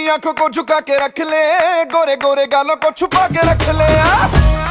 आंखों को झुका के रख ले, गोरे गोरे गालों को छुपा के रख ले।